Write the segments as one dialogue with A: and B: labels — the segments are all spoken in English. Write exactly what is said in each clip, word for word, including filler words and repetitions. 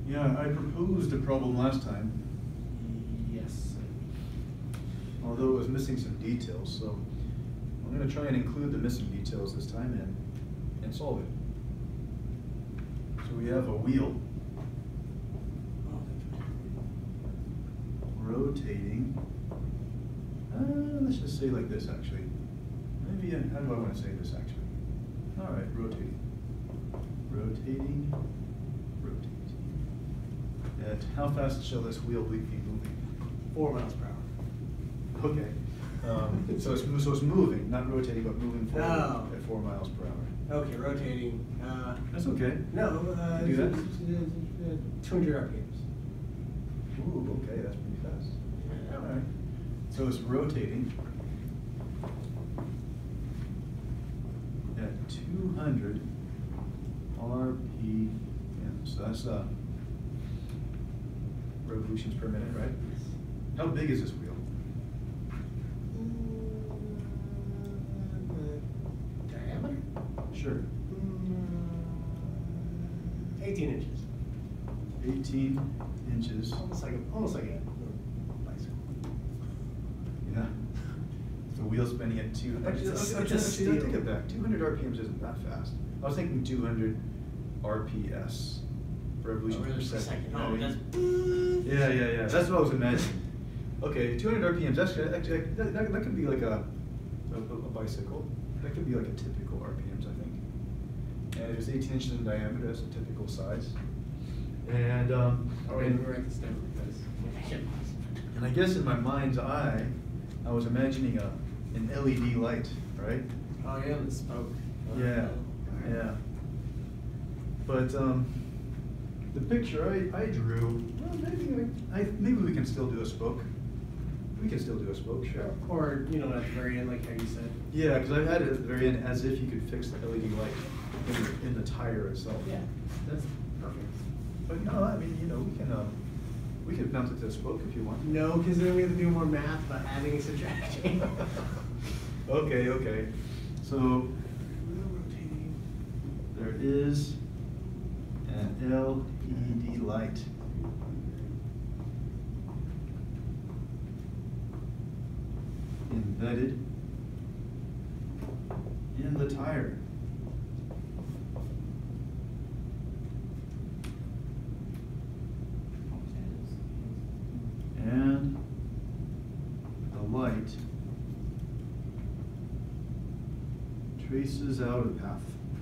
A: Yeah, I proposed a problem last time,
B: Yes.
A: although it was missing some details, so I'm going to try and include the missing details this time and, and solve it. So we have a wheel rotating, uh, let's just say like this actually. Maybe, uh, how do I want to say this actually? All right, rotating. Rotating, rotating. At how fast shall this wheel be moving?
B: Four miles per hour.
A: Okay. Um, so it's so it's moving, not rotating, but moving forward
B: No.
A: at four miles per hour.
B: Okay, rotating. Uh,
A: That's okay.
B: no, uh,
A: You do that?
B: two hundred R P Ms.
A: Ooh, okay, that's pretty fast.
B: Yeah.
A: All right. So it's rotating at two hundred R P M. So that's uh, revolutions per minute, right? How big is this wheel?
B: Uh, diameter?
A: Sure.
B: eighteen inches.
A: eighteen inches.
B: Almost like a, almost like a little bicycle.
A: Yeah. The wheel spinning at two. Actually,
B: It's
A: actually,
B: just
A: actually, I
B: steel.
A: take it back. two hundred R P Ms isn't that fast. I was thinking two hundred R P S, revolutions
B: Oh,
A: per
B: per
A: second.
B: second.
A: You know
B: Oh,
A: what I
B: that's.
A: mean? Yeah, yeah, yeah. That's what I was imagining. Okay, two hundred R P Ms. That's actually that, that, that could be like a, a a bicycle. That could be like a typical R P Ms, I think. And it's eighteen inches in diameter. That's a typical size. And um,
B: Oh, wait,
A: and,
B: let me write this down because.
A: and I guess in my mind's eye, I was imagining a an L E D light, right?
B: Oh, yeah, the smoke.
A: Yeah, yeah. But um, the picture I, I drew, well, maybe I, I maybe we can still do a spoke. We can still do a spoke, sure.
B: Or, you know, at the very end, like how you said.
A: Yeah, because I had it at the very end as if you could fix the L E D light in the, in the tire itself.
B: Yeah, that's perfect.
A: But no, I mean, you know, we can um, we can bounce it to a spoke if you want.
B: No, because then we have to do more math about adding and subtracting.
A: Okay, okay. So there is an L E D light. Embedded in the tire. And the light traces out a path.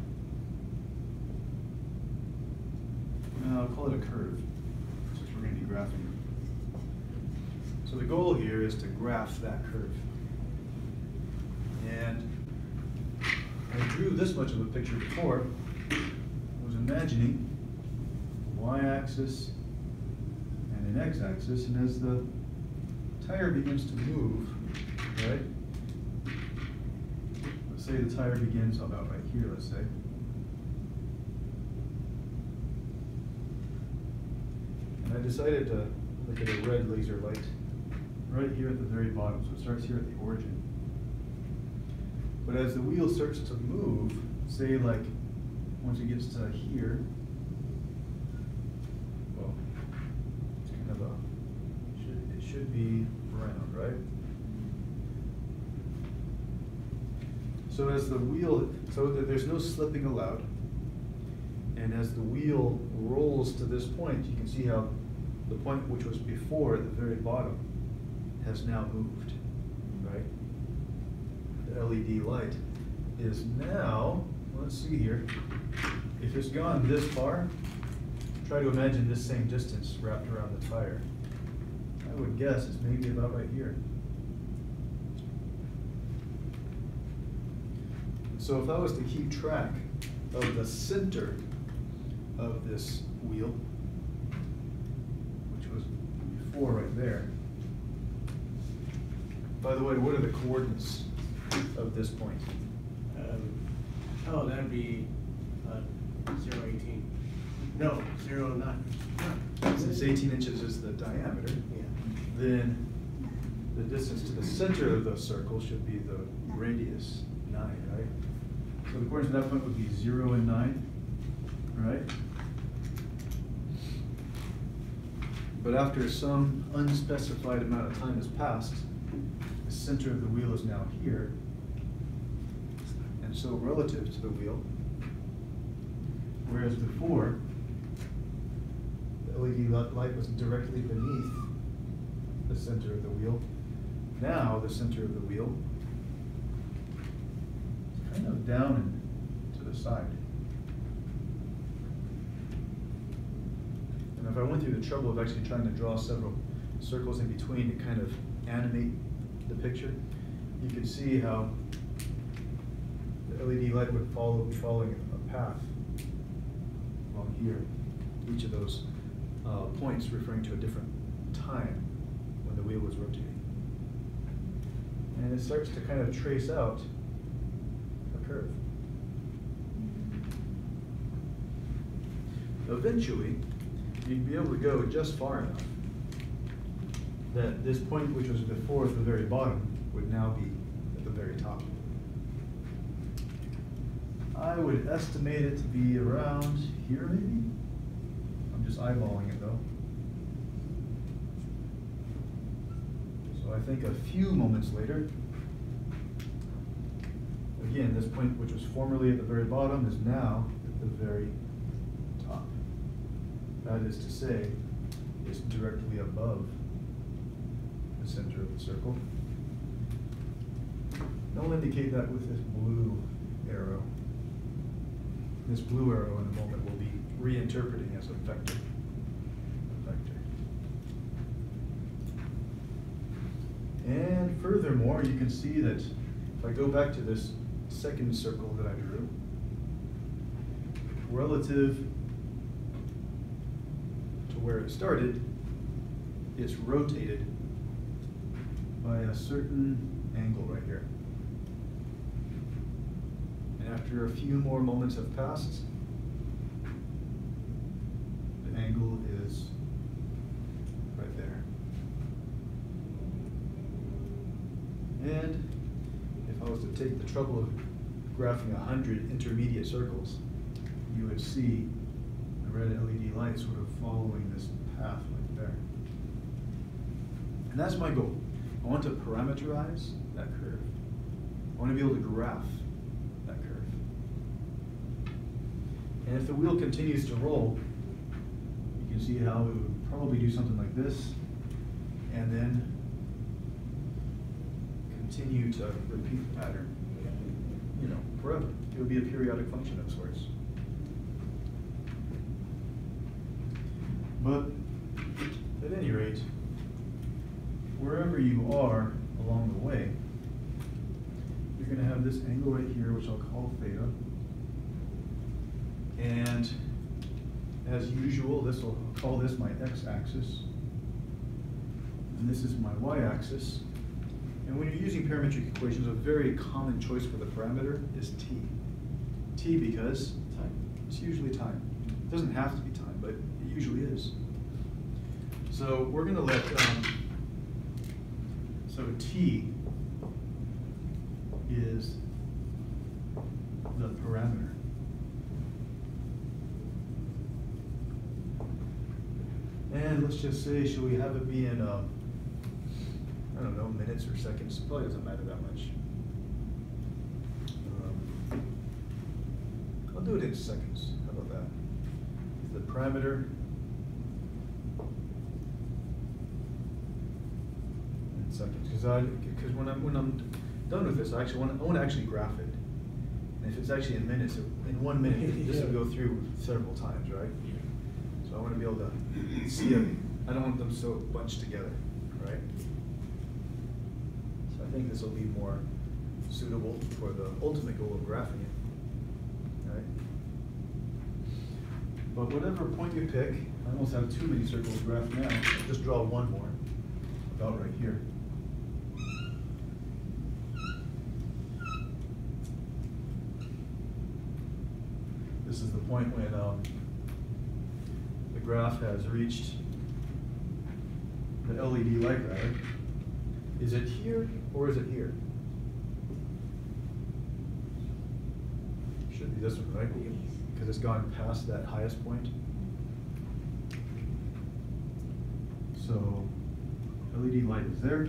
A: Uh, I'll call it a curve, since we're going to be graphing. So the goal here is to graph that curve. And I drew this much of a picture before. I was imagining y-axis and an x-axis, and as the tire begins to move, right? Let's say the tire begins about right here, let's say. And I decided to look at a red laser light right here at the very bottom, so it starts here at the origin. But as the wheel starts to move, say like once it gets to here, well, it's kind of a, should, it should be round, right? So as the wheel, so that there's no slipping allowed, and as the wheel rolls to this point, you can see how the point which was before at the very bottom has now moved, right? The L E D light is now, let's see here, if it's gone this far, try to imagine this same distance wrapped around the tire. I would guess it's maybe about right here. So if I was to keep track of the center of this wheel, which was before right there. By the way, what are the coordinates of this point?
B: Um, oh, that'd be uh, zero eighteen. No, zero nine.
A: Since eighteen inches is the diameter,
B: Yeah.
A: then the distance to the center of the circle should be the radius, nine, right? So the coordinates at that point would be zero and nine, right? But after some unspecified amount of time has passed, the center of the wheel is now here. And so relative to the wheel, whereas before, the L E D light was directly beneath the center of the wheel, now the center of the wheel is kind of down and to the side. And if I went through the trouble of actually trying to draw several circles in between to kind of animate the picture, you can see how the L E D light would follow, be following a path along here. Each of those uh, points referring to a different time when the wheel was rotating. And it starts to kind of trace out a curve. Eventually, you'd be able to go just far enough that this point, which was before at the very bottom, would now be at the very top. I would estimate it to be around here, maybe? I'm just eyeballing it, though. So I think a few moments later, again, this point, which was formerly at the very bottom, is now at the very top. That is to say, it's directly above the center of the circle. And I'll indicate that with this blue arrow. This blue arrow in a moment will be reinterpreting as a vector. A vector. And furthermore, you can see that if I go back to this second circle that I drew, relative to where it started, it's rotated by a certain angle right here. And after a few more moments have passed, the angle is right there. And if I was to take the trouble of graphing a hundred intermediate circles, you would see the red L E D light sort of following this path right there. And that's my goal. I want to parameterize that curve. I want to be able to graph that curve. And if the wheel continues to roll, you can see how it would probably do something like this, and then continue to repeat the pattern, you know, forever. It would be a periodic function of sorts. But at any rate, wherever you are along the way, you're going to have this angle right here, which I'll call theta. And as usual, this will I'll call this my x-axis, and this is my y-axis. And when you're using parametric equations, a very common choice for the parameter is t. T because time. It's usually time. It doesn't have to be time, but it usually is. So we're going to let um, so t is the parameter. And let's just say, shall we have it be in, um, I don't know, minutes or seconds? Probably doesn't matter that much. Um, I'll do it in seconds. How about that? The parameter in seconds, because I because when I'm when I'm done with this, I actually want to, I want to actually graph it. And if it's actually in minutes, in one minute, this will go through several times, right? So I want to be able to see it. I don't want them so bunched together, right? So I think this will be more suitable for the ultimate goal of graphing it, right? But whatever point you pick, I almost have too many circles graphed now. I'll just draw one more, about right here. This is the point when um, the graph has reached the L E D light, rather. Is it here or is it here? Should be this one, right? Because it's gone past that highest point. So L E D light is there.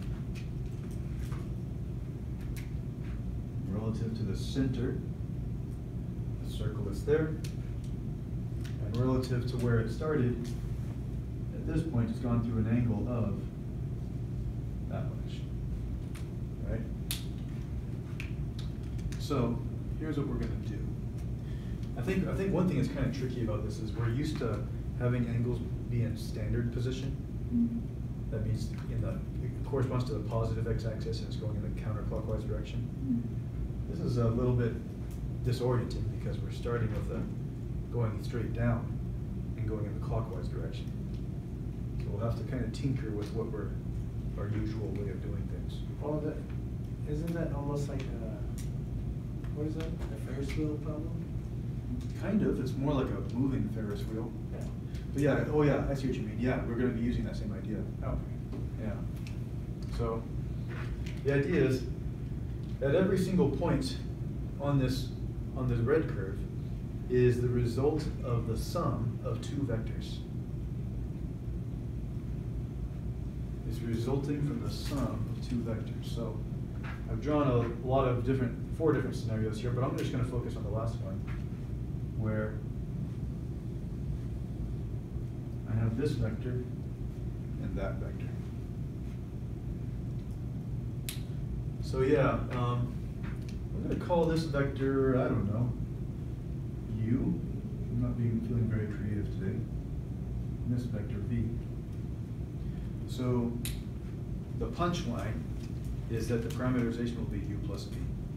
A: Relative to the center, the circle that's there. And relative to where it started, at this point, it's gone through an angle of that much, right? So here's what we're gonna do. I think, I think one thing that's kind of tricky about this is we're used to having angles be in standard position.
C: Mm-hmm.
A: That means in the, it corresponds to the positive x-axis and it's going in the counterclockwise direction.
C: Mm-hmm.
A: This is a little bit disorienting because we're starting with the going straight down and going in the clockwise direction. So we'll have to kind of tinker with what we're, our usual way of doing things.
B: Well, that, isn't that almost like a, what is that, a Ferris wheel problem?
A: Kind of, it's more like a moving Ferris wheel.
B: Yeah.
A: But yeah, oh yeah, I see what you mean. Yeah, we're gonna be using that same idea.
B: Okay.
A: Yeah. So, the idea is, at every single point on this, on this red curve, is the result of the sum of two vectors. It's resulting from the sum of two vectors. So, I've drawn a lot of different, four different scenarios here, but I'm just gonna focus on the last one, where I have this vector and that vector. So yeah, um, I'm going to call this vector, I don't know, u. I'm not being feeling very creative today. And this vector v. So the punchline is that the parameterization will be u plus v.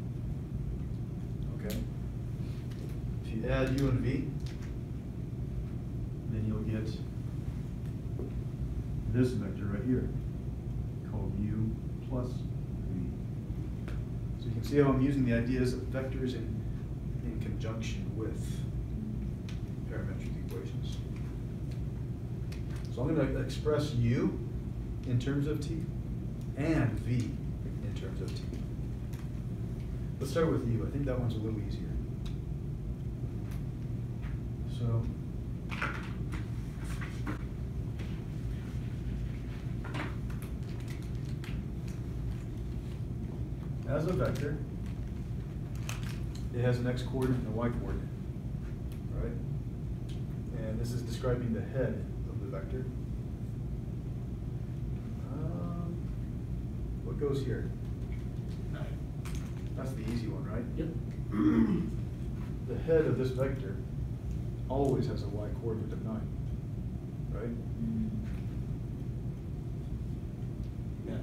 A: Okay? If you add u and v, then you'll get this vector right here, called u plus v. So you can see how I'm using the ideas of vectors in, in conjunction with parametric equations. So I'm going to express u in terms of t and v in terms of t. Let's start with u. I think that one's a little easier. So as a vector, it has an x-coordinate and a y-coordinate, right? And this is describing the head of the vector. Um, what goes here?
B: Nine.
A: That's the easy one, right?
B: Yep.
A: The head of this vector always has a y-coordinate of nine, right?
B: Yeah.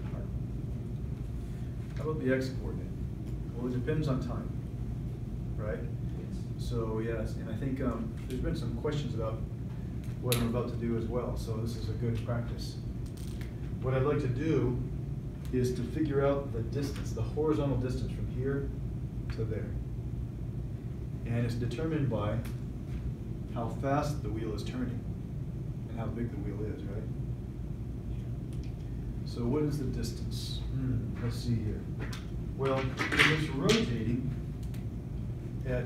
A: How about the x-coordinate? Well, it depends on time, right?
B: Yes.
A: So yes, and I think um, there's been some questions about what I'm about to do as well, so this is a good practice. What I'd like to do is to figure out the distance, the horizontal distance from here to there. And it's determined by how fast the wheel is turning and how big the wheel is, right? So what is the distance? Hmm, let's see here. Well, if it's rotating at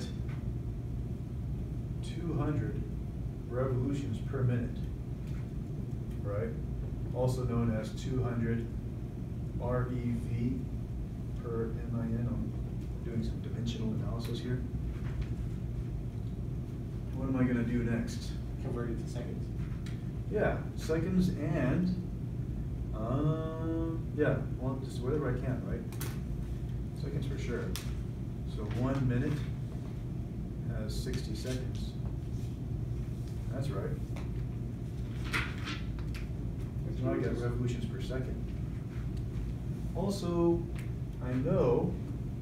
A: two hundred revolutions per minute, right? Also known as two hundred R E V per M I N. I'm doing some dimensional analysis here. What am I going to do next?
B: Convert it to seconds.
A: Yeah, seconds and, um, yeah, well, just whatever I can, right? Seconds for sure. So one minute has sixty seconds. That's right. So now I get revolutions per second. Also, I know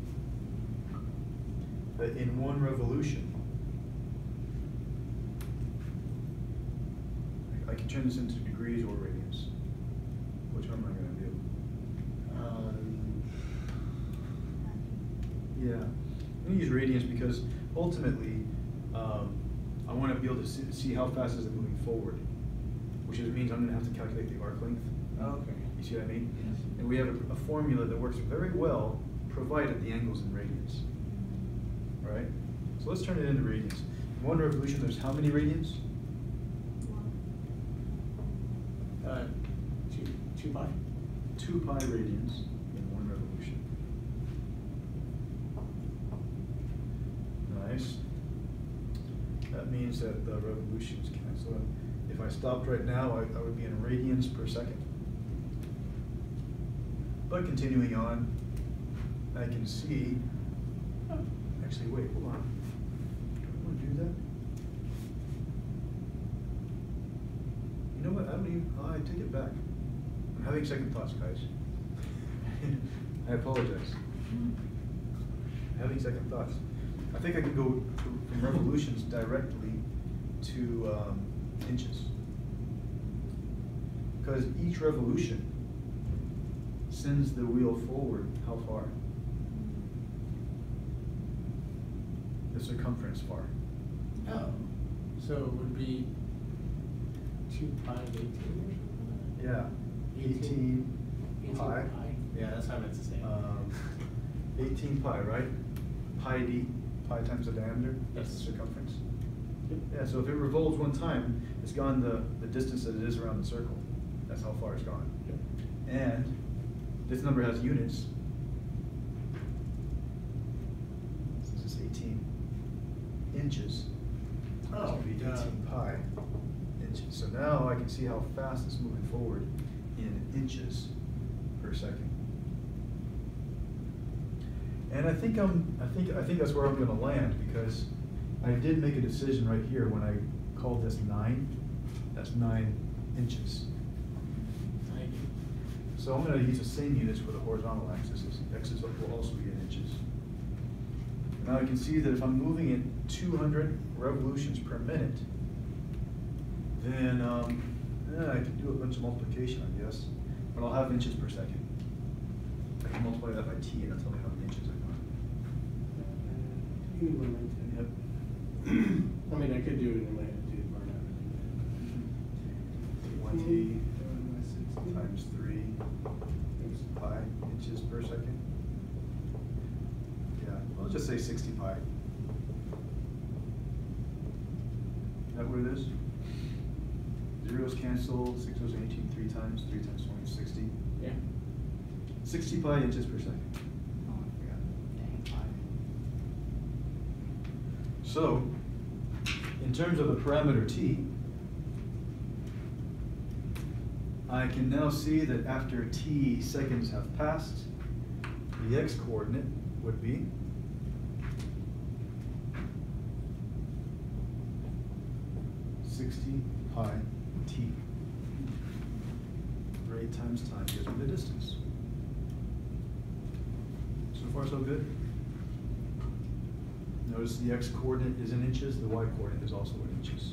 A: that in one revolution, I can turn this into degrees or radians. Which one am I going to do?
B: Um,
A: Yeah, I'm going to use radians because ultimately, um, I want to be able to see, see how fast is it moving forward, which is, means I'm going to have to calculate the arc length.
B: okay.
A: You see what I mean?
B: Yes.
A: And we have a, a formula that works very well, provided the angle's in radians. Right? So let's turn it into radians. In one revolution, there's how many radians?
B: Uh, two, two pi?
A: two pi radians in one revolution. Nice. That means that the revolutions cancel. If I stopped right now, I, I would be in radians per second. But continuing on, I can see, oh, actually, wait, hold on. Do I want to do that? You know what, I don't even, oh, I take it back. I'm having second thoughts, guys. I apologize. I'm having second thoughts. I think I could go to, from revolutions directly to um, inches. Because each revolution sends the wheel forward how far? The circumference far.
B: Oh, so it would be two pi of eighteen or something?
A: Yeah,
B: Eighteen.
A: eighteen
B: Eighteen
A: pi.
B: Yeah, that's how I meant to say it.
A: Um, eighteen pi, right? Pi d, pi times the diameter, that's the
B: Yes.
A: circumference.
B: Yep.
A: Yeah, so if it revolves one time, it's gone the, the distance that it is around the circle. That's how far it's gone.
B: Yep.
A: And this number has units. This is eighteen inches. This
B: Oh,
A: would be
B: yeah.
A: eighteen pi inches. So now I can see how fast it's moving forward in inches per second. And I think I'm, I think, I think that's where I'm gonna land, because I did make a decision right here when I called this nine. That's nine inches.
B: Ninety.
A: So I'm gonna use the same units for the horizontal axis. X's will also be in inches. Now I can see that if I'm moving at two hundred revolutions per minute, then um, yeah, I can do a bunch of multiplication, I guess. But I'll have inches per second. I can multiply that by t, and that'll tell me how many inches I've got.
B: You need one right there.
A: Yep.
B: I mean, I could do it in my head too, or not.
A: Twenty times three pi inches per second. Yeah, well, let's just say sixty pi. Is that what it is? Zeros cancel, six zeros and eighteen, three times, three times twenty is sixty.
B: Yeah.
A: Sixty pi inches per second.
D: Oh, I forgot. Dang, five.
A: So, in terms of the parameter t, I can now see that after t seconds have passed, the x coordinate would be sixty pi t. Rate times time gives me the distance. So far, so good? Notice the x coordinate is in inches, the y coordinate is also in inches.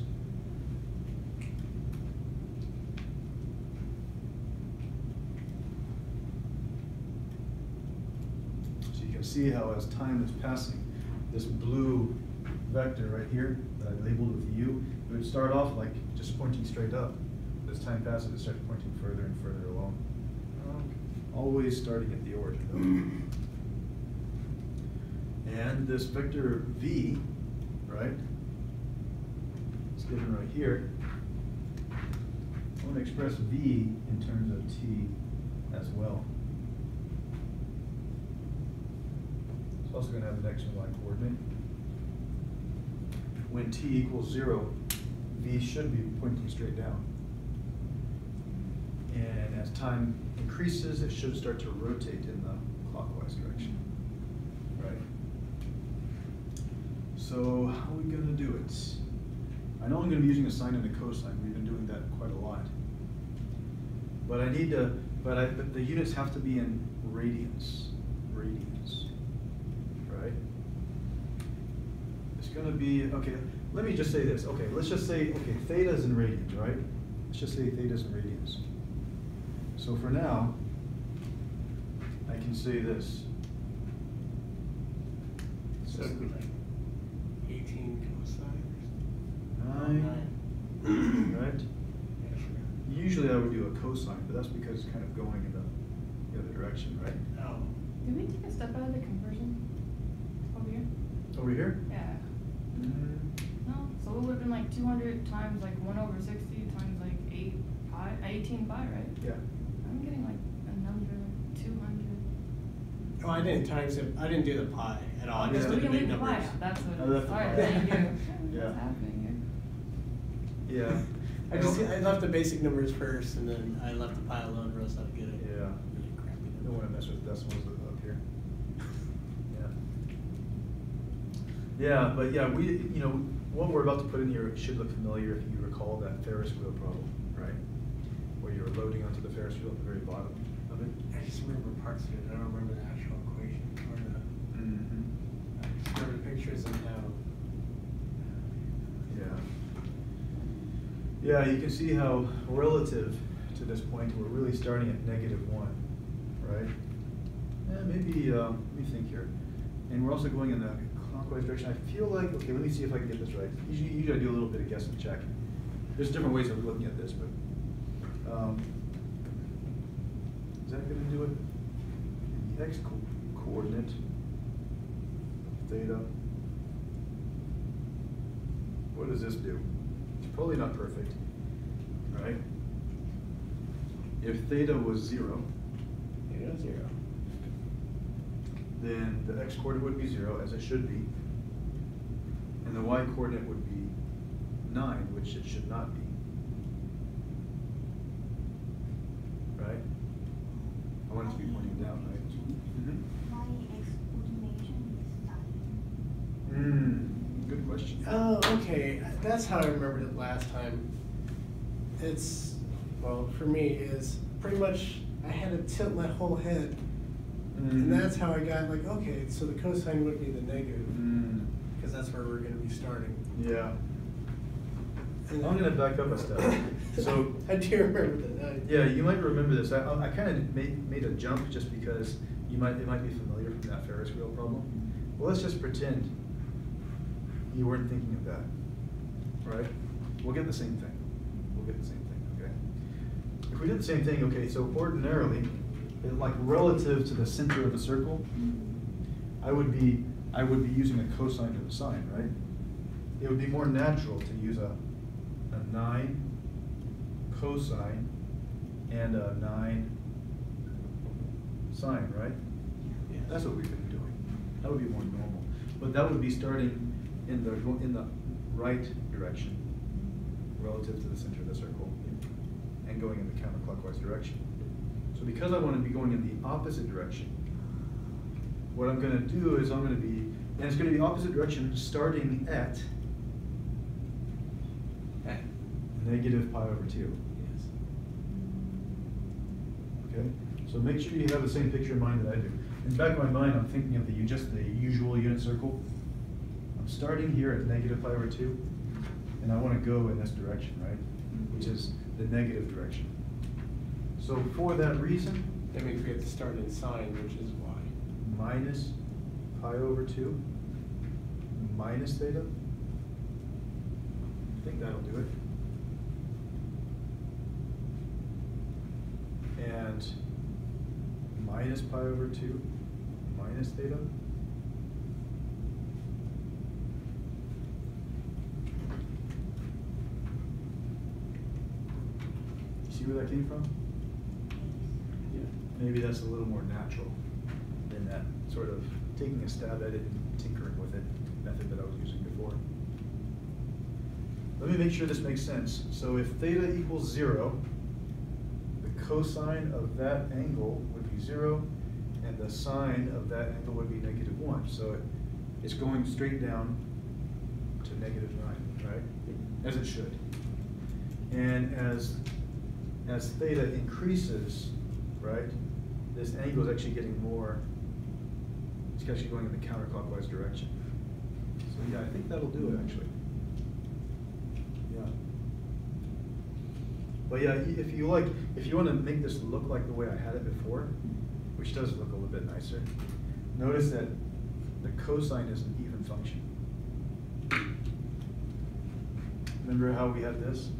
A: So you can see how as time is passing, this blue vector right here that I labeled with U, it would start off like just pointing straight up. As time passes, it starts pointing further and further along. Always starting at the origin though. And this vector v, right, it's given right here. I want to express v in terms of t as well. It's also going to have an x and y coordinate. When t equals zero, v should be pointing straight down. And as time increases, it should start to rotate in the clockwise direction. Right? So how are we going to do it? I know I'm going to be using a sine and a cosine. We've been doing that quite a lot. But I need to, but, I, but the units have to be in radians. Radians. Right? It's going to be, okay, let me just say this. Okay, let's just say, okay, theta is in radians, right? Let's just say theta is in radians. So for now, I can say this.
B: So it'd be like eighteen cosine or
A: Nine,
B: something?
A: right?
B: Yeah, sure.
A: Usually I would do a cosine, but that's because it's kind of going in the, the other direction, right?
B: Oh.
D: Did we take a step out of the conversion over here?
A: Over here?
D: Yeah.
A: Mm,
D: No? So it would have been like two hundred times like one over sixty times like eight pi pi, eighteen pi, right?
A: Yeah.
D: I'm getting like a number, like two hundred.
B: Oh, I didn't times it, I didn't do the pi at all, I just
A: Yeah.
B: did
D: We
B: the
D: can
B: big
D: leave the pi
B: numbers.
D: out, that's what.
A: Oh, that's the
D: Alright,
A: pi.
D: thank you.
A: Yeah.
D: What's happening here?
A: Yeah.
B: I just, I left the basic numbers first, and then I left the pi alone, or else I'd get it.
A: Yeah.
B: Really crappy.
A: You don't wanna mess with decimals up here. Yeah. Yeah, but yeah, we, you know, what we're about to put in here should look familiar if you recall that Ferris wheel problem, right? Where you're loading onto the Ferris wheel at the very bottom of it.
B: I just remember parts of it, I don't remember the actual equation, or the,
A: Mm-hmm.
B: I just remember the pictures and how.
A: Yeah. Yeah, you can see how relative to this point, we're really starting at negative one, right? Yeah, maybe, um, let me think here. And we're also going in the clockwise direction. I feel like, okay, let me see if I can get this right. Usually, usually I do a little bit of guess and check. There's different ways of looking at this, but, um, is that gonna do it? The x co- coordinate, theta. What does this do? It's probably not perfect, right? If theta was zero,
B: It was zero.
A: then the x coordinate would be zero, as it should be. And the y coordinate would be nine, which it should not be. Right? I want it to be pointing down, right?
E: Why explanation is dying?
A: Hmm, good question.
B: Oh, okay, that's how I remembered it last time. It's, well, for me, is pretty much, I had to tilt my whole head.
A: Mhm.
B: And that's how I got like, okay, so the cosine would be the negative,
A: Hmm,
B: because that's where we're gonna be starting.
A: yeah.
B: And
A: I'm gonna back up a step. So-
B: I do remember that. I-
A: Yeah, you might remember this. I, I kind of made, made a jump just because you might, it might be familiar from that Ferris wheel problem. Well, let's just pretend you weren't thinking of that, right? We'll get the same thing. We'll get the same thing, okay? If we did the same thing, okay, so ordinarily, it, like relative to the center of the circle, I would be, I would be using a cosine to the sine, right? It would be more natural to use a, a nine cosine and a nine sine, right?
B: Yes.
A: That's what we've been doing. That would be more normal. But that would be starting in the, in the right direction relative to the center of the circle and going in the counterclockwise direction. So because I want to be going in the opposite direction, what I'm going to do is I'm going to be, and it's going to be opposite direction starting at
B: Okay.
A: negative pi over two.
B: Yes.
A: Okay, so make sure you have the same picture in mind that I do. In the back of my mind, I'm thinking of the just the usual unit circle. I'm starting here at negative pi over two, and I want to go in this direction, right? Which is the negative direction. So for that reason,
B: That means we have to start in sine, which is y.
A: minus pi over two minus theta. I think that'll do it. And minus pi over two minus theta. See where that came from?
B: Yeah.
A: Maybe that's a little more natural than that sort of taking a stab at it and tinkering with it method that I was using before. Let me make sure this makes sense. So if theta equals zero, the cosine of that angle would be zero, and the sine of that angle would be negative one. So it, it's going straight down to negative nine, right? As it should. And as, as theta increases, right, this angle is actually getting more, it's actually going in the counterclockwise direction. So yeah, I think that'll do it actually. Yeah. But yeah, i- if you like, if you want to make this look like the way I had it before, which does look a little bit nicer, notice that the cosine is an even function. Remember how we had this?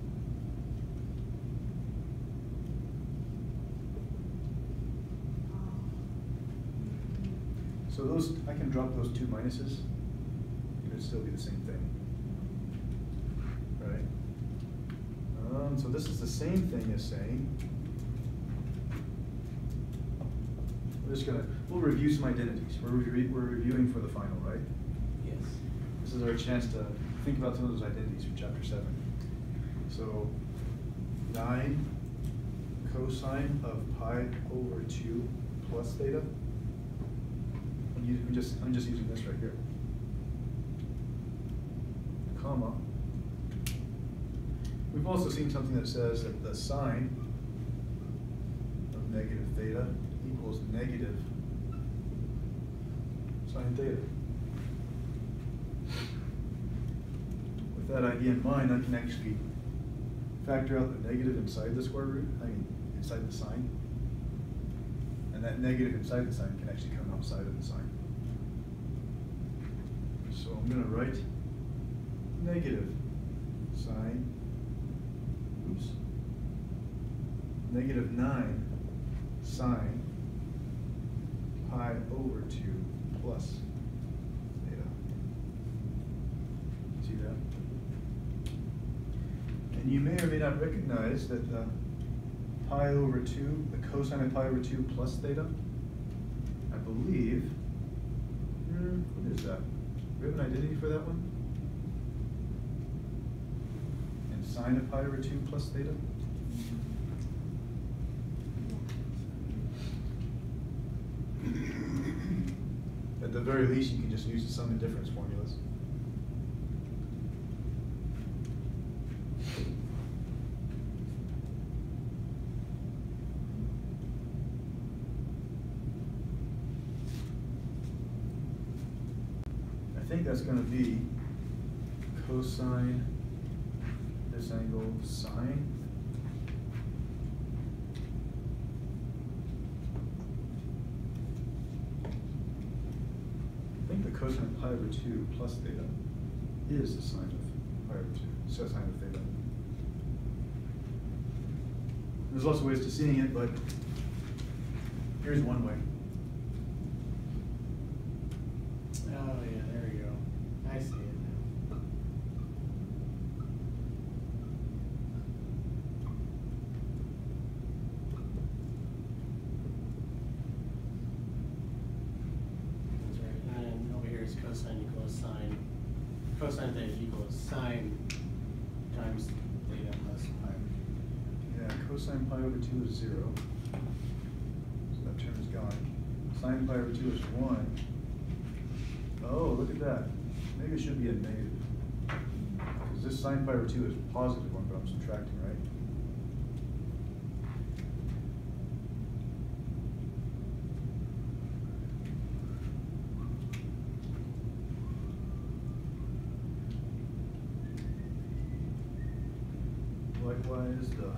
A: So those, I can drop those two minuses, it would still be the same thing. Right? Um, so this is the same thing as saying, we're just gonna, we'll review some identities. We're, re we're reviewing for the final, right?
B: Yes.
A: This is our chance to think about some of those identities from chapter seven. So, nine cosine of pi over two plus theta. I'm, using, I'm just I'm just using this right here. Comma. We've also seen something that says that the sine of negative theta equals negative sine theta. With that idea in mind, I can actually factor out the negative inside the square root, I mean, inside the sine. And that negative inside the sine can actually come outside of the sine. So I'm going to write negative sine, oops, negative nine sine pi over two plus theta. See that? And you may or may not recognize that the pi over two, the cosine of pi over two plus theta, I believe, hmm, what is that? Do we have an identity for that one? And sine of pi over two plus theta? At the very least, you can just use the sum and difference formulas. I think that's going to be cosine this angle sine I think the cosine of pi over two plus theta is the sine of pi over two, so sine of theta. There's lots of ways to seeing it, but here's one way.
B: Oh, yeah, there you go. I see it now. That's right. And then over here is cosine equals sine. Cosine theta equals sine times theta plus pi.
A: Yeah, cosine pi over two is zero. So that term is gone. Sine pi over two is one. Oh, look at that. Maybe it should be a negative. Because this sine pi over two is positive one, but I'm subtracting, right? Likewise, the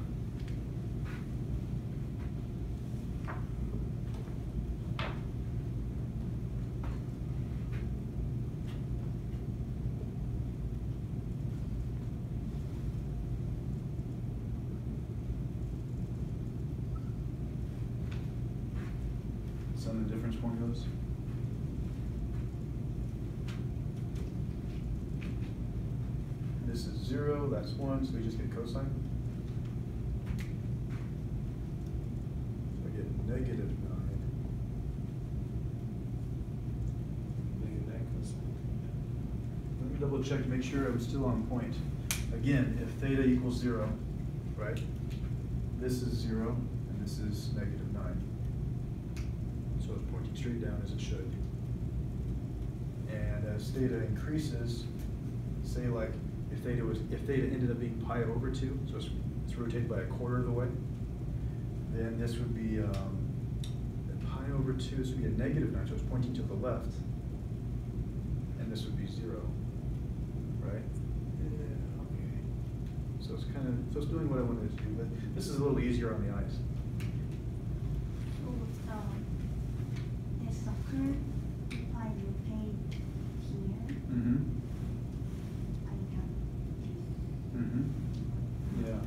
A: sum and difference formulas. This is zero, that's one, so we just get cosine. So I get negative nine.
B: Negative that cosine.
A: Let me double check to make sure I'm still on point. Again, if theta equals zero, right? This is zero, and this is negative nine. So it's pointing straight down as it should. And as theta increases, say like if theta was if theta ended up being pi over two, so it's, it's rotated by a quarter of the way, then this would be um, pi over two. This would be a negative nine, so it's pointing to the left, and this would be zero, right?
B: Yeah, okay.
A: So it's kind of so it's doing what I wanted it to do, but this is a little easier on the eyes.
E: So, um, the soccer, if I rotate here,
A: Mm-hmm.
E: I got this.
A: Mm-hmm. Yeah.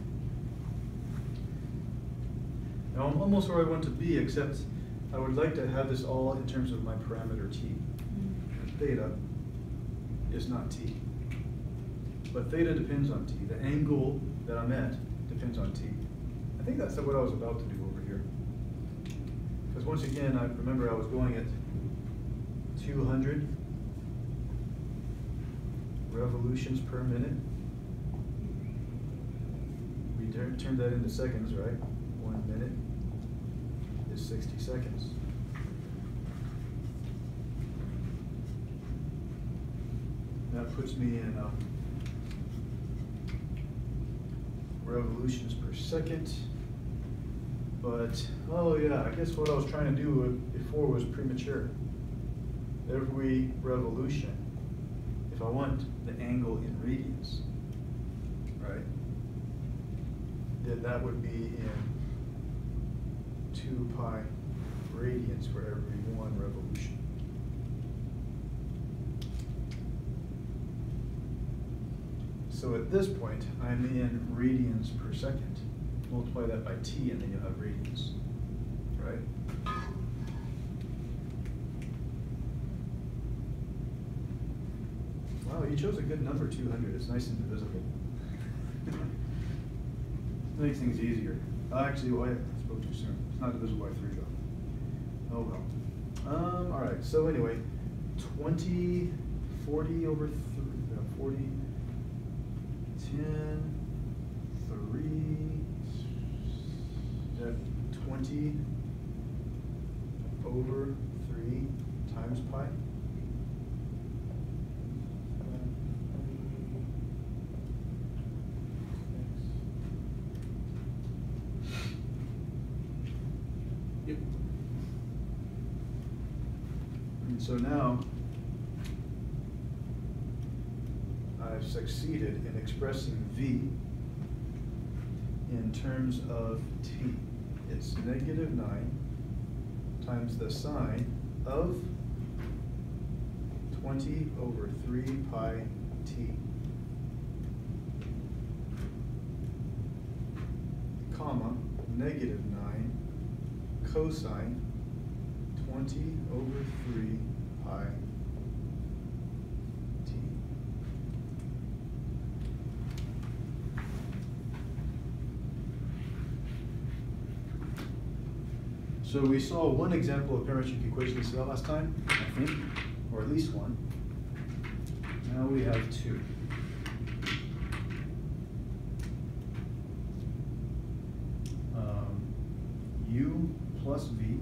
A: Now I'm almost where I want to be, except I would like to have this all in terms of my parameter t. Theta is not t. But theta depends on t. The angle that I'm at depends on t. I think that's what I was about to do over here. Because once again, I remember I was going at two hundred revolutions per minute. We turn, turn that into seconds, right? One minute is sixty seconds. That puts me in uh, revolutions per second. But, oh yeah, I guess what I was trying to do before was premature. Every revolution, if I want the angle in radians, right, then that would be in two pi radians for every one revolution. So at this point, I'm in radians per second. Multiply that by t and then you'll have radians, right? Wow, you chose a good number, two hundred. It's nice and divisible. Makes things easier. Uh, actually, well, I spoke too soon. It's not divisible by three, though. Oh well. Um, all right, so anyway, twenty, forty over three, uh, forty, ten, three, is that twenty over three times pi?
B: Yep.
A: And so now, I've succeeded in expressing V in terms of t. It's negative nine times the sine of twenty over three pi t, comma, negative nine cosine twenty over three pi t. So we saw one example of parametric equations the last time, I think, or at least one. Now we have two. Um, u plus v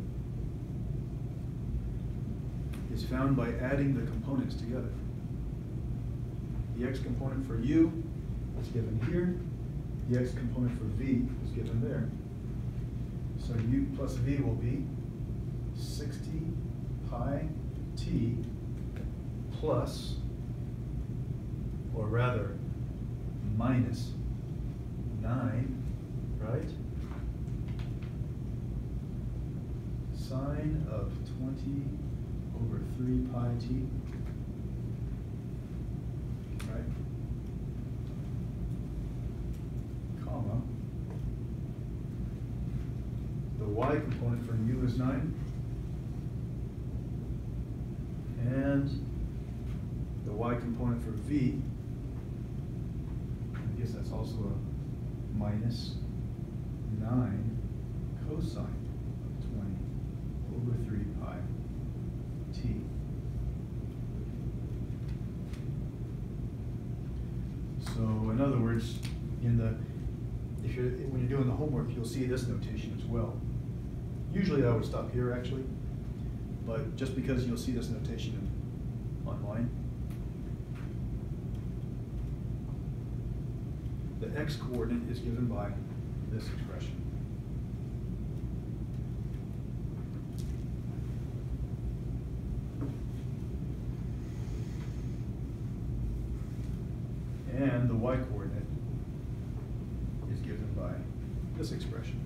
A: is found by adding the components together. The x component for u is given here. The x component for v is given there. So u plus v will be sixty pi t plus, or rather, minus nine, right? Sine of twenty over three pi t, right? Comma. The y component for u is nine. And the y component for v, I guess that's also a minus nine cosine of twenty over three pi t. So in other words, in the if you're when you're doing the homework, you'll see this notation as well. Usually I would stop here actually, but just because you'll see this notation in, online. The x coordinate is given by this expression. And the y coordinate is given by this expression.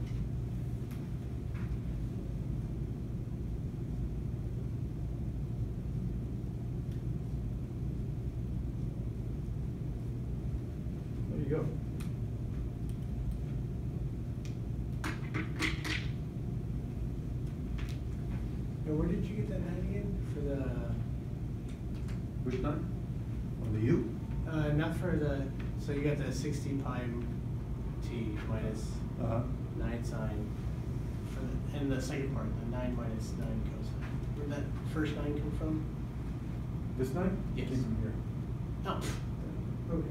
A: There you go.
B: And where did you get that nine again for the?
A: Which nine? On the u?
B: Uh, not for the. So you got the sixty pi t minus
A: Uh-huh.
B: nine sine. For the, and the second part, the nine minus nine cosine. Where'd that first nine come from?
A: This nine?
B: Yes.
A: Came from here.
B: Oh. Okay.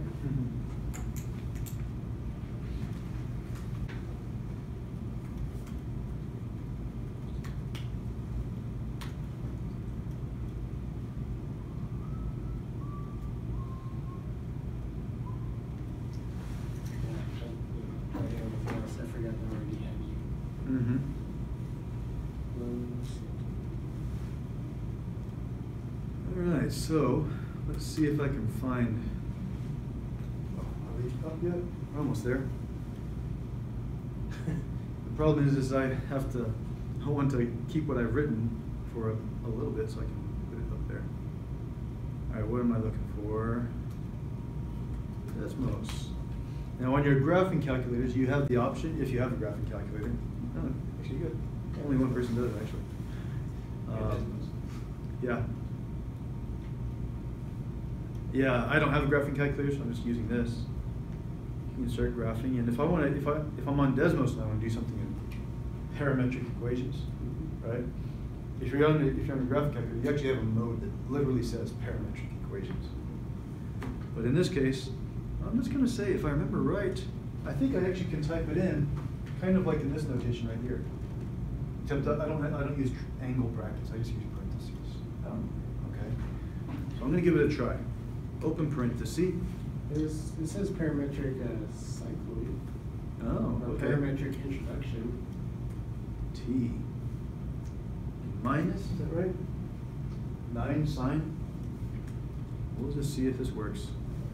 B: I forgot I already had you.
A: Mm-hmm. All right, so let's see if I can find. Oh, are we up yet? We're almost there. The problem is, is I have to. I want to keep what I've written for a, a little bit, so I can put it up there. All right, what am I looking for? Desmos. Now, on your graphing calculators, you have the option, if you have a graphing calculator. Oh, actually, good. Only one person does it, actually. Um, yeah. Yeah, I don't have a graphing calculator, so I'm just using this. You can start graphing, and if I want to, if I if I'm on Desmos and I want to do something in parametric equations, right? If you're on if you're on a graphing calculator, you actually have a mode that literally says parametric equations. But in this case, I'm just going to say, if I remember right, I think I actually can type it in, kind of like in this notation right here. Except I don't I don't use angle brackets. I just use parentheses. Um, okay. So I'm going to give it a try. Open parenthesis.
B: There's, it says parametric uh, cycloid.
A: Oh,
B: Or
A: okay.
B: Parametric introduction.
A: T minus, is that right? Nine sine. We'll just see if this works.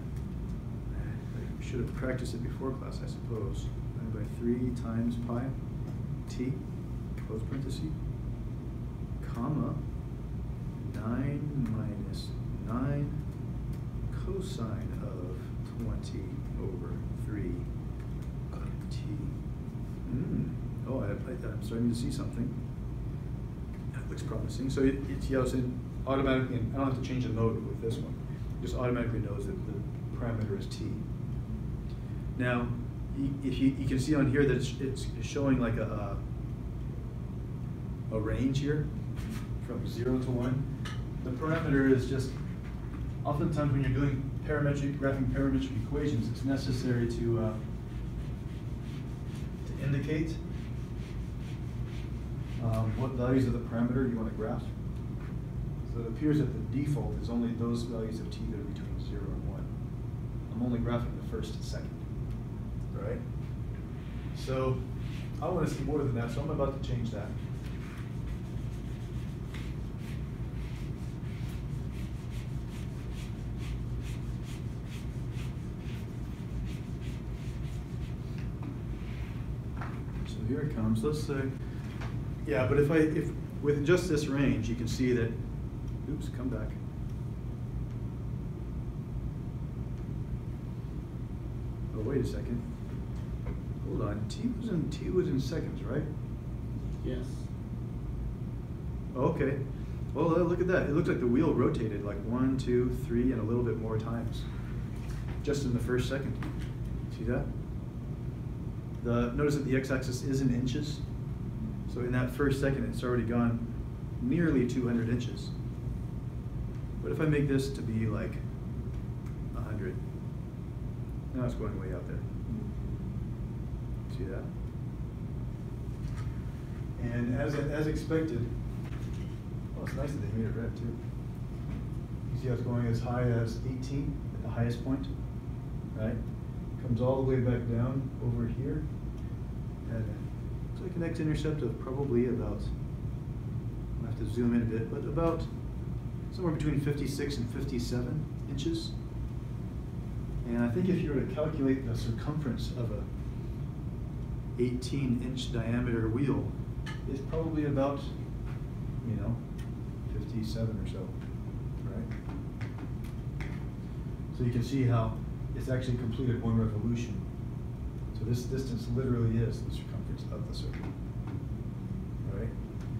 A: I should have practiced it before class, I suppose. Nine by three times pi t, close parenthesis, comma, nine minus nine cosine of twenty over three t. Mm. Oh, I, I, I'm starting to see something. That looks promising. So it, it's yeah, so automatically, I don't have to change the mode with this one. It just automatically knows that the parameter is t. Now, if you, you can see on here that it's, it's showing like a, a, a range here from zero to one. The parameter is just, oftentimes when you're doing parametric, graphing parametric equations, it's necessary to, uh, to indicate um, what values of the parameter you want to graph. So it appears that the default is only those values of t that are between zero and one. I'm only graphing the first and second. Right? So I want to see more than that, so I'm about to change that. So here it comes. Let's say, yeah, but if I, if with just this range, you can see that, oops, come back. Oh, wait a second. Hold on, T was in T was in seconds, right?
B: Yes.
A: Okay. Well, uh, look at that. It looks like the wheel rotated like one, two, three, and a little bit more times, just in the first second. See that? The notice that the x-axis is in inches. So in that first second, it's already gone nearly two hundred inches. What if I make this to be like one hundred? Now it's going way out there. See that? And as, as expected, well, it's nice that they made it red too. You see how it's going as high as eighteen at the highest point, right? Comes all the way back down over here. And it's like an x-intercept of probably about, I'll have to zoom in a bit, but about somewhere between fifty-six and fifty-seven inches. And I think if you were to calculate the circumference of a eighteen inch diameter wheel, it's probably about, you know, fifty-seven or so, right? So you can see how it's actually completed one revolution. So this distance literally is the circumference of the circle, right?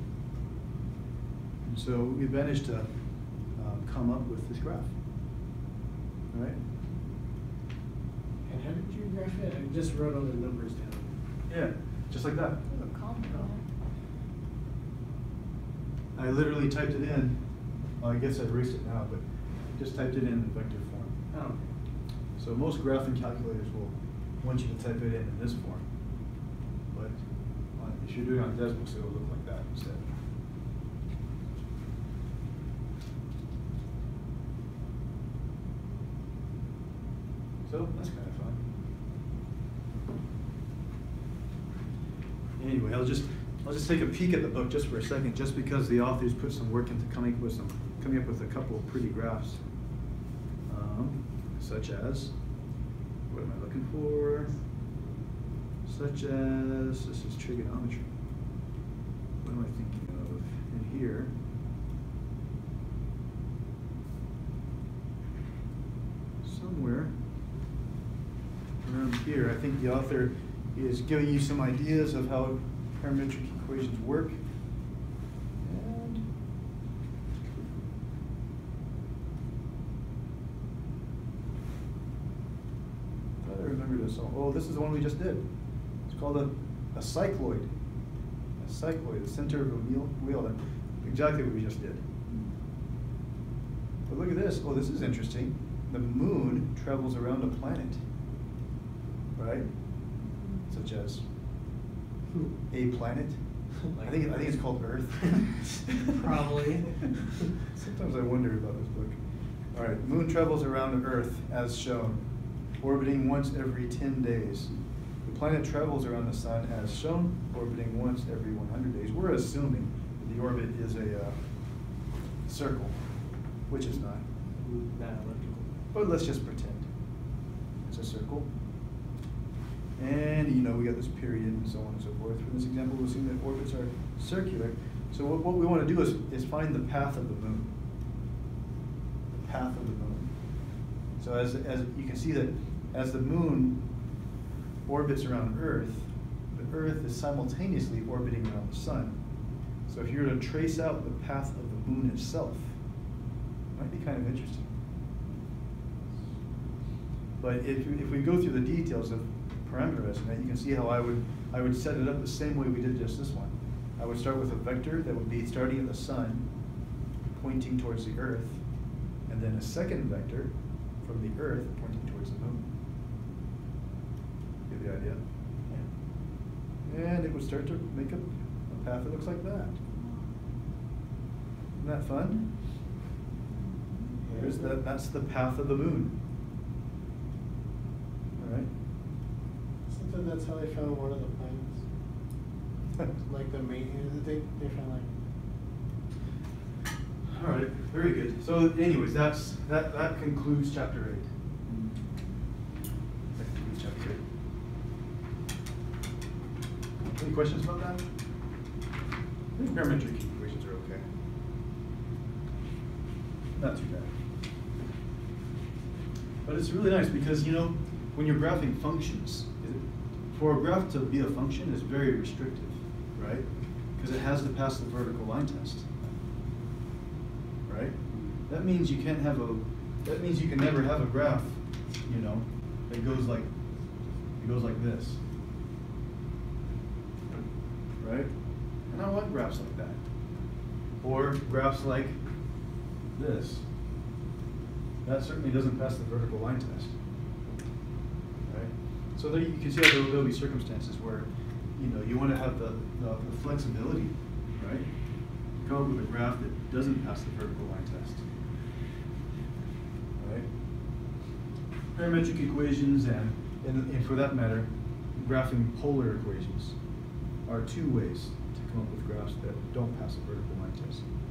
A: And so we managed to um, come up with this graph, right?
B: And how did you graph it? I just wrote all the numbers down.
A: Yeah, just like that.
D: You have a column in
A: I literally typed it in, well, I guess I've erased it now, but just typed it in in vector form.
B: Oh.
A: So most graphing calculators will want you to type it in in this form. But uh, if you're doing it on Desmos, it'll look like that instead. So that's kind of fun. Anyway, I'll just I'll just take a peek at the book just for a second, just because the authors put some work into coming up with some coming up with a couple of pretty graphs, um, such as, what am I looking for? Such as, this is trigonometry. What am I thinking of in here? Somewhere around here, I think the author is giving you some ideas of how parametric equations work. And I thought I remembered this. Oh, this is the one we just did. It's called a, a cycloid. A cycloid, the center of a wheel. wheel. Exactly what we just did. But look at this. Oh, this is interesting. The moon travels around a planet, right? Such as a planet. I think I think it's called Earth.
B: Probably.
A: Sometimes I wonder about this book. All right, the moon travels around the Earth as shown, orbiting once every ten days. The planet travels around the sun as shown, orbiting once every one hundred days. We're assuming that the orbit is a uh, circle, which is not.
B: Not elliptical.
A: But let's just pretend it's a circle. And you know, we got this period and so on and so forth. For this example, we'll see that orbits are circular. So what, what we want to do is, is find the path of the moon. The path of the moon. So as, as you can see that as the moon orbits around Earth, the Earth is simultaneously orbiting around the sun. So if you were to trace out the path of the moon itself, it might be kind of interesting. But if, if we go through the details of parameterizing that, you can see how I would I would set it up the same way we did just this one. I would start with a vector that would be starting at the sun, pointing towards the Earth, and then a second vector from the Earth pointing towards the moon. Get the idea? Yeah. And it would start to make a, a path that looks like that. Isn't that fun? There's the, that's the path of the moon. All right.
B: Something that's how they found one of the planets. Like the main, they, they found like.
A: All right, very good. So anyways, that's, that, that concludes chapter eight. That concludes chapter eight. Any questions about that? I think parametric equations are okay. Not too bad. But it's really nice because, you know, when you're graphing functions, for a graph to be a function is very restrictive, right? Because it has to pass the vertical line test, right? That means you can't have a, that means you can never have a graph, you know, that goes like, it goes like this, right? And I want graphs like that. Or graphs like this. That certainly doesn't pass the vertical line test. So there you can see how there will be circumstances where, you know, you want to have the, the, the flexibility, right? Come up with a graph that doesn't pass the vertical line test, right? Parametric equations and, and, and for that matter, graphing polar equations are two ways to come up with graphs that don't pass the vertical line test.